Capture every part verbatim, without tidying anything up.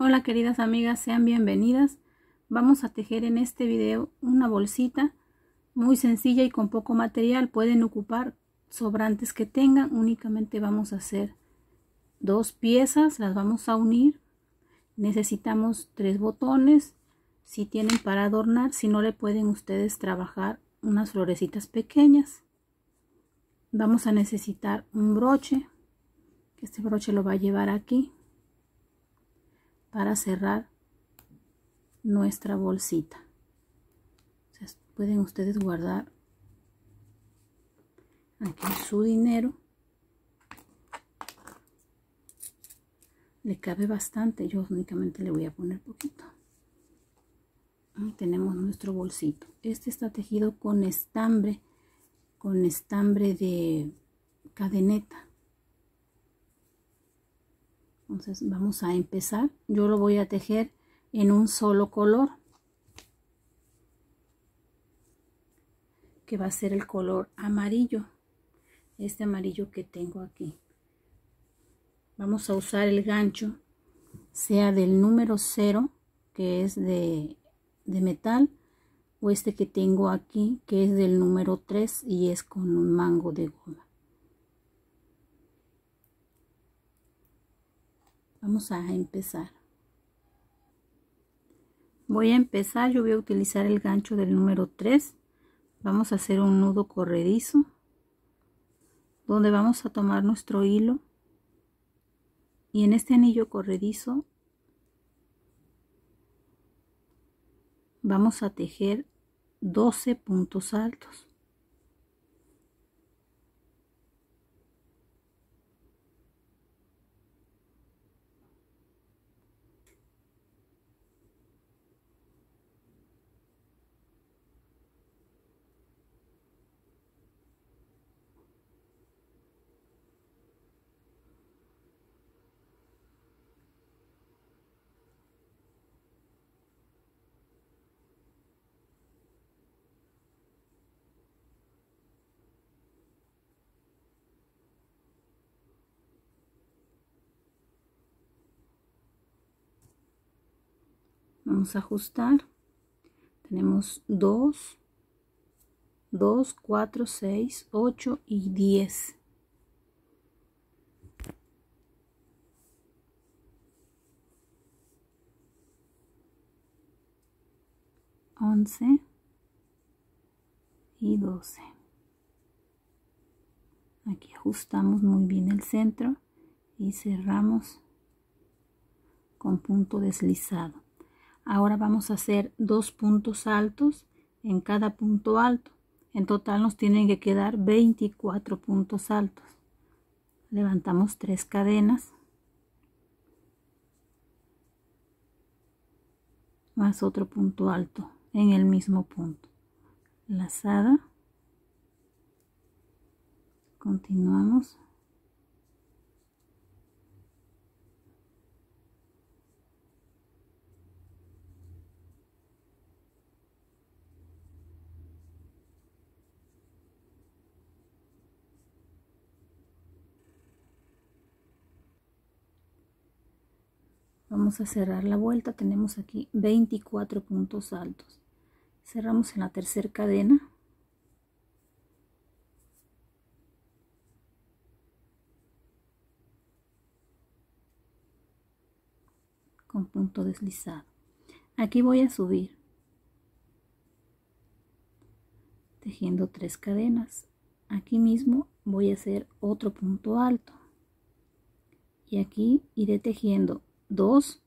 Hola queridas amigas, sean bienvenidas. Vamos a tejer en este video una bolsita muy sencilla y con poco material. Pueden ocupar sobrantes que tengan. Únicamente vamos a hacer dos piezas, las vamos a unir. Necesitamos tres botones si tienen para adornar. Si no, le pueden ustedes trabajar unas florecitas pequeñas. Vamos a necesitar un broche. Este broche lo va a llevar aquí para cerrar nuestra bolsita. Entonces, pueden ustedes guardar aquí su dinero. Le cabe bastante, yo únicamente le voy a poner poquito. Ahí tenemos nuestro bolsito. Este está tejido con estambre, con estambre de cadeneta. Entonces vamos a empezar. Yo lo voy a tejer en un solo color, que va a ser el color amarillo, este amarillo que tengo aquí. Vamos a usar el gancho, sea del número cero, que es de, de metal, o este que tengo aquí, que es del número tres y es con un mango de goma. Vamos a empezar. Voy a empezar, yo voy a utilizar el gancho del número tres. Vamos a hacer un nudo corredizo, donde vamos a tomar nuestro hilo. Y en este anillo corredizo vamos a tejer doce puntos altos. Vamos a ajustar. Tenemos dos, dos, cuatro, seis, ocho y diez. once y doce. Aquí ajustamos muy bien el centro y cerramos con punto deslizado. Ahora vamos a hacer dos puntos altos en cada punto alto. En total nos tienen que quedar veinticuatro puntos altos. Levantamos tres cadenas más otro punto alto en el mismo punto. Lazada. Continuamos. Vamos a cerrar la vuelta. Tenemos aquí veinticuatro puntos altos. Cerramos en la tercera cadena. Con punto deslizado. Aquí voy a subir tejiendo tres cadenas. Aquí mismo voy a hacer otro punto alto y aquí iré tejiendo dos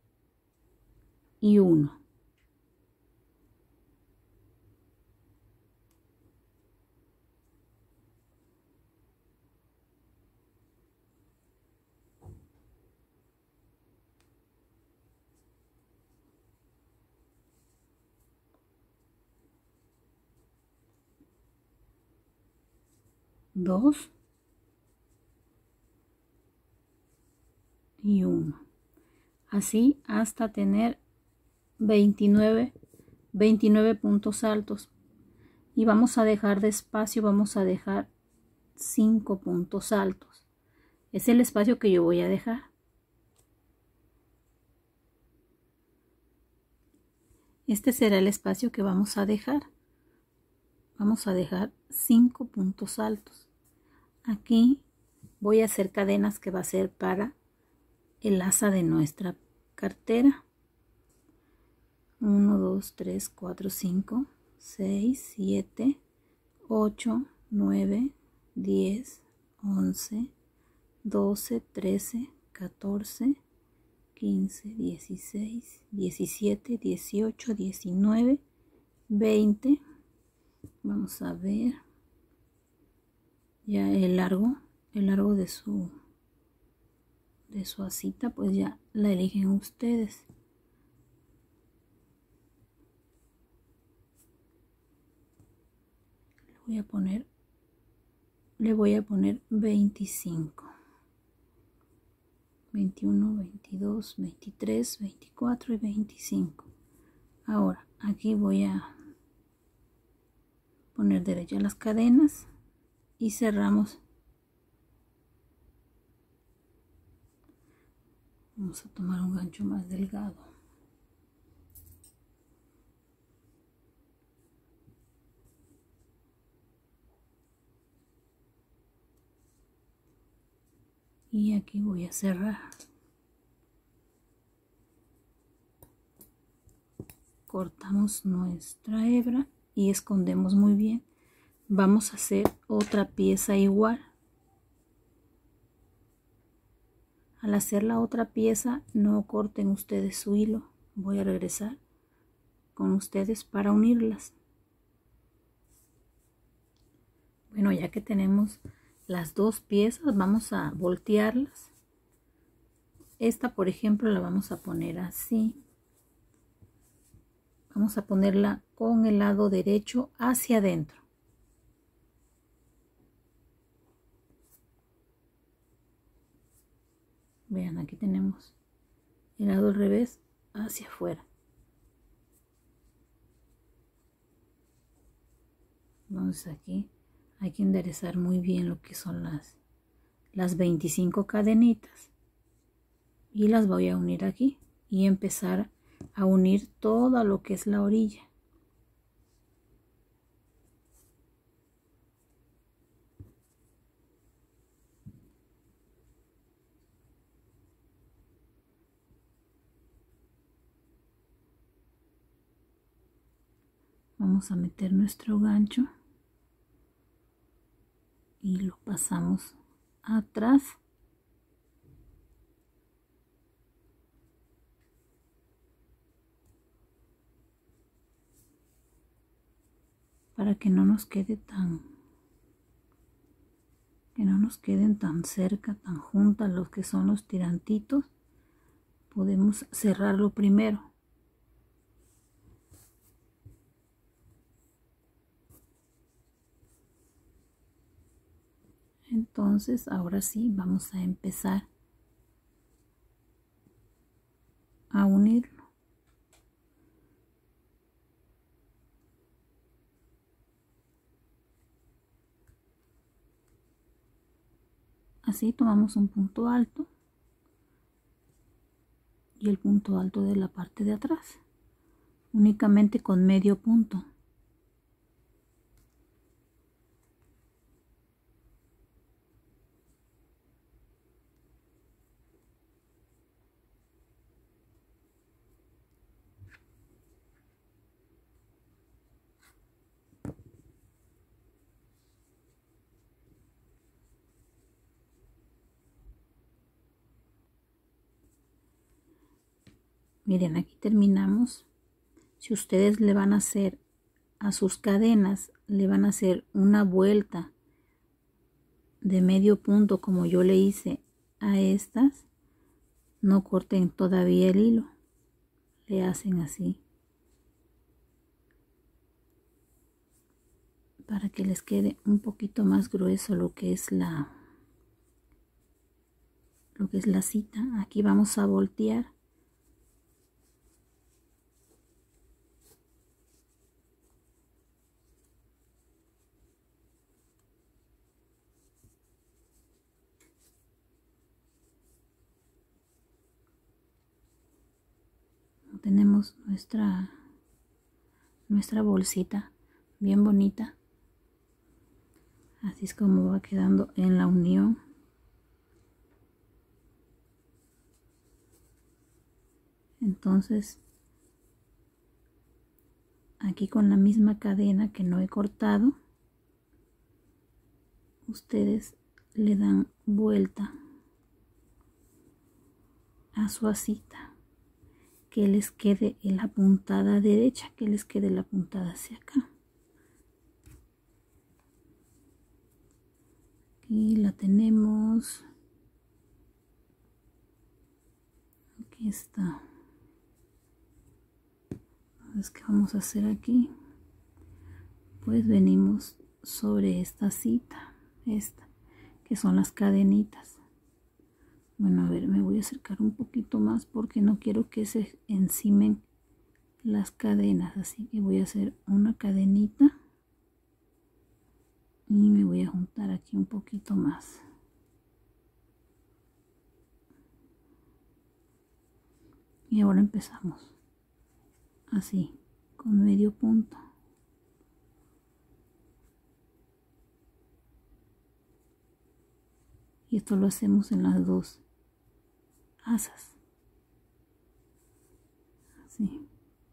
y uno. Dos y uno, así hasta tener veintinueve, veintinueve puntos altos. Y vamos a dejar de espacio, vamos a dejar cinco puntos altos. Es el espacio que yo voy a dejar. Este será el espacio que vamos a dejar. Vamos a dejar cinco puntos altos. Aquí voy a hacer cadenas que va a ser para el asa de nuestra cartera. uno, dos, tres, cuatro, cinco, seis, siete, ocho, nueve, diez, once, doce, trece, catorce, quince, dieciséis, diecisiete, dieciocho, diecinueve, veinte. Vamos a ver ya el largo, el largo de su de su asita, pues ya la eligen ustedes. Le voy a poner le voy a poner veinticinco, veintiuno, veintidós, veintitrés, veinticuatro y veinticinco. Ahora aquí voy a poner derecha las cadenas y cerramos. Vamos a tomar un gancho más delgado. Y aquí voy a cerrar. Cortamos nuestra hebra y escondemos muy bien. Vamos a hacer otra pieza igual. Al hacer la otra pieza, no corten ustedes su hilo. Voy a regresar con ustedes para unirlas. Bueno, ya que tenemos las dos piezas, vamos a voltearlas. Esta, por ejemplo, la vamos a poner así. Vamos a ponerla con el lado derecho hacia adentro. Vean, aquí tenemos el lado al revés hacia afuera. Entonces aquí hay que enderezar muy bien lo que son las, las veinticinco cadenitas. Y las voy a unir aquí y empezar a unir todo lo que es la orilla. Vamos a meter nuestro gancho y lo pasamos atrás. Para que no nos quede tan, que no nos queden tan cerca, tan juntas los que son los tirantitos. Podemos cerrarlo primero. Entonces ahora sí vamos a empezar a unirlo. Así tomamos un punto alto y el punto alto de la parte de atrás, únicamente con medio punto. Miren, aquí terminamos. Si ustedes le van a hacer a sus cadenas, le van a hacer una vuelta de medio punto como yo le hice a estas, no corten todavía el hilo, le hacen así para que les quede un poquito más grueso lo que es la lo que es la cita. Aquí vamos a voltear. Tenemos nuestra nuestra bolsita bien bonita. Así es como va quedando en la unión. Entonces aquí con la misma cadena que no he cortado, ustedes le dan vuelta a su asita, que les quede en la puntada derecha, que les quede la puntada hacia acá. Aquí la tenemos. Aquí está. Entonces, ¿qué vamos a hacer aquí? Pues venimos sobre esta cita, esta, que son las cadenitas. Bueno, a ver, me voy a acercar un poquito más porque no quiero que se encimen las cadenas, así que voy a hacer una cadenita y me voy a juntar aquí un poquito más. Y ahora empezamos así, con medio punto. Y esto lo hacemos en las dos asas. Así.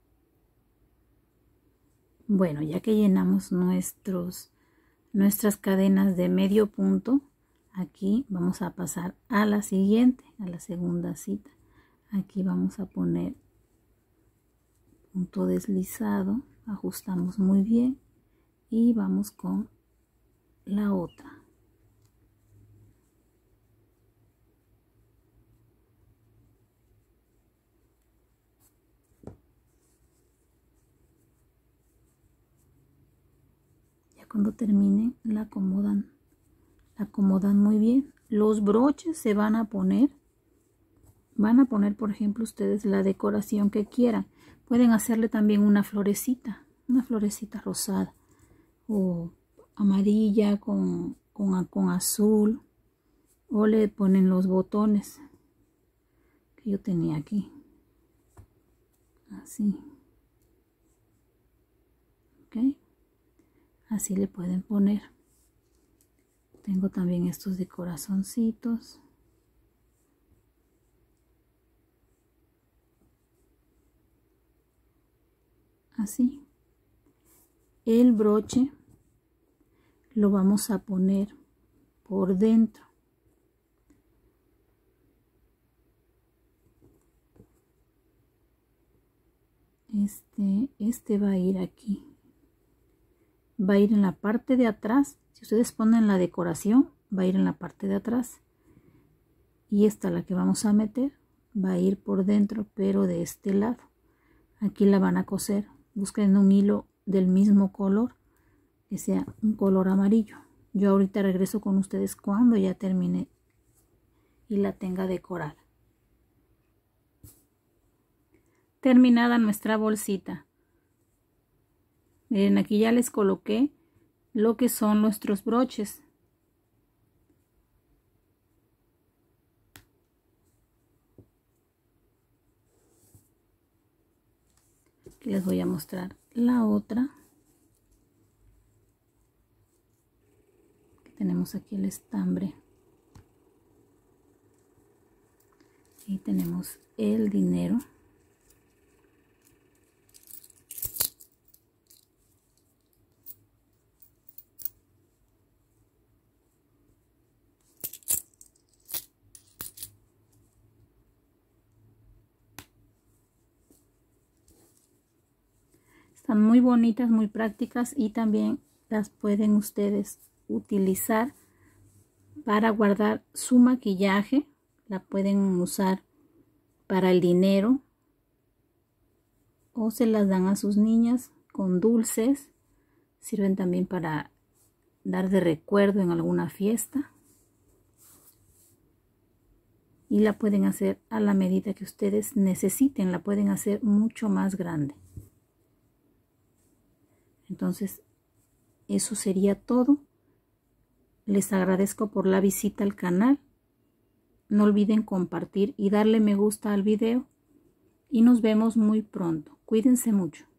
Bueno, ya que llenamos nuestros, nuestras cadenas de medio punto, aquí vamos a pasar a la siguiente, a la segunda cita. Aquí vamos a poner punto deslizado, ajustamos muy bien y vamos con la otra. Ya cuando terminen la acomodan, la acomodan muy bien. Los broches se van a poner, van a poner por ejemplo ustedes la decoración que quieran. Pueden hacerle también una florecita, una florecita rosada o amarilla con, con, con azul, o le ponen los botones que yo tenía aquí, así, ok, así le pueden poner. Tengo también estos de corazoncitos. Así. El broche lo vamos a poner por dentro. Este, este va a ir aquí. Va a ir en la parte de atrás. Si ustedes ponen la decoración, va a ir en la parte de atrás. Y esta, la que vamos a meter, va a ir por dentro, pero de este lado. Aquí la van a coser. Busquen un hilo del mismo color, que sea un color amarillo. Yo ahorita regreso con ustedes cuando ya termine y la tenga decorada. Terminada nuestra bolsita. Miren, aquí ya les coloqué lo que son nuestros broches. Aquí les voy a mostrar la otra. Tenemos aquí el estambre. Y tenemos el dinero. Están muy bonitas, muy prácticas y también las pueden ustedes utilizar para guardar su maquillaje. La pueden usar para el dinero o se las dan a sus niñas con dulces. Sirven también para dar de recuerdo en alguna fiesta. Y la pueden hacer a la medida que ustedes necesiten. La pueden hacer mucho más grande. Entonces, eso sería todo. Les agradezco por la visita al canal. No olviden compartir y darle me gusta al video. Y nos vemos muy pronto. Cuídense mucho.